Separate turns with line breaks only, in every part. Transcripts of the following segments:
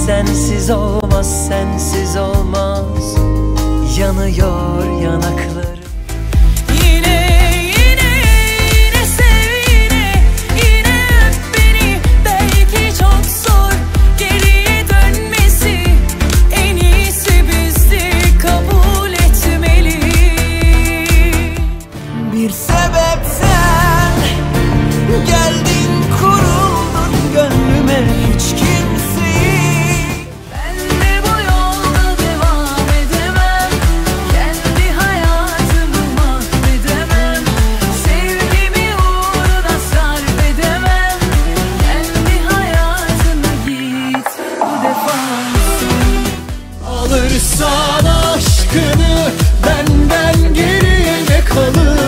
sensiz olmaz, sensiz olmaz. Yanıyor yanaklarım.
Bir sebepten geldin, kuruldun gönlüme, hiç kimseyi.
Ben de bu yolda devam edemem, kendi hayatımı mahvedemem, sevgimi uğruna sarf edemem. Kendi hayatına git bu defa.
Alırsan aşkını benden geriye ne kalır?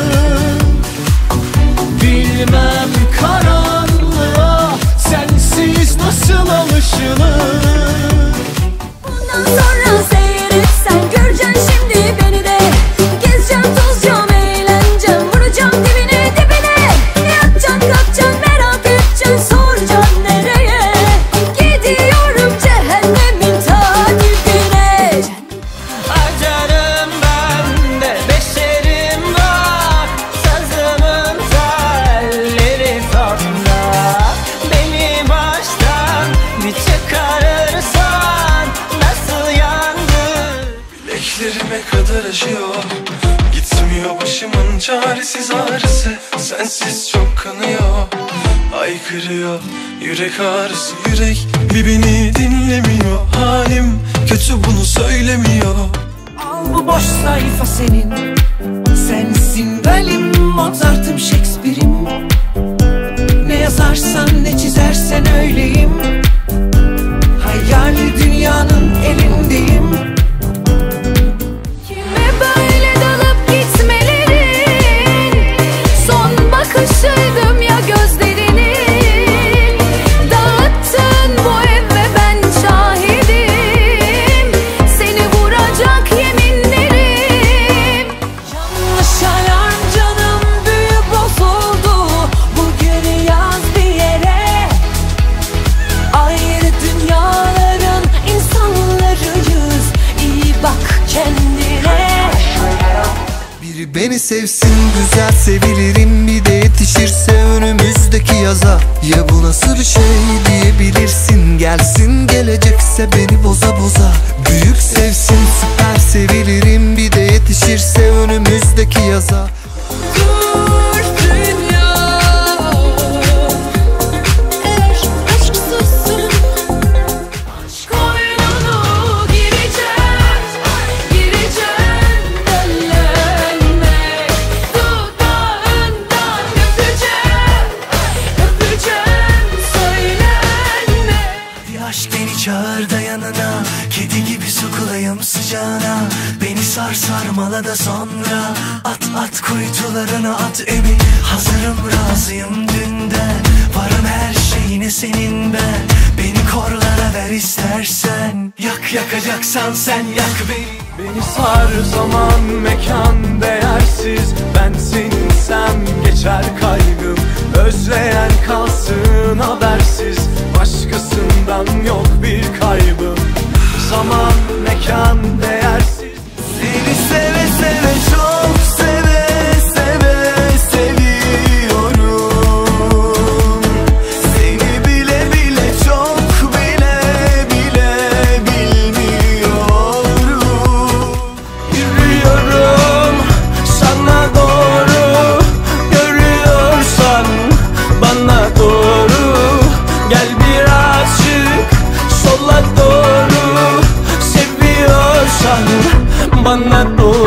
Bilmem karanlığa sensiz nasıl alışılır?
Bundan sonra seyretsen göreceksin şimdi beni de. Gezeceğim, tozacağım, eğleneceğim, vuracağım dibine dibine. Yatacaksın, kalkacaksın, merak edeceksin, soracaksın nereye? Gidiyorum cehennemin ta dibine.
Acarım ben de, beşerim var, sazımın telleri sonda. Beni baştan bir çıkarırsan nasıl yandı?
Bileklerime kadar acıyor, gitmiyor başımın çaresiz ağrısı. Sensiz çok kanıyor, haykırıyor yürek ağrısı. Yürek bir beni dinlemiyor, halim kötü bunu söylemiyor.
Al bu boş sayfa senin, sensin benim Mozart'ım, Shakespeare'im. Ne yazarsan ne çizersen öyleyim, hayali dünyanın elindeyim.
Kime böyle dalıp gitmelerin, son bakışıydım ya gözlerinin. Dağıttın bu ev ve ben şahidim, seni vuracak yeminlerim.
Yanlış alarm canım, büyü bozuldu. Bugün yaz bir yere, ayrı dünyaların insanlarıyız. İyi bak kendine.
Biri beni sevsin, güzel sevilirim, bir de yetişirse önümüzdeki yaza. Ya bu nasıl şey diyebilirsin, gelsin gelecekse beni boza boza. Büyük sevsin, süper sevilirim, bir de yetişirse önümüzdeki yaza.
Dur dünya, eğer aşk sussun, koynunu gireceğim, gireceğim dellenme. Dudağından öpeceğim, öpeceğim söylenme.
Bir aşk beni çağır da yanına, kedi gibi sokulayım sıcağına. Beni sar sarmala da sonra, at at kuytularına at emin. Hazırım, razıyım dünden, varım her şeyine senin ben. Beni korlara ver istersen, yak yakacaksan sen yak beni.
Beni sar zaman mekan değersiz, ben seninsem geçer kaygım. Özleyen kalsın habersiz, başkasından yok bir kaybım. Zaman mekan değersiz.
Seni seve seve, çok seve seve seviyorum. Seni bile bile, çok bile bile bilmiyorum. Yürüyorum sana doğru, görüyorsan bana doğru. Gel birazcık sola doğru, seviyorsan bana doğru.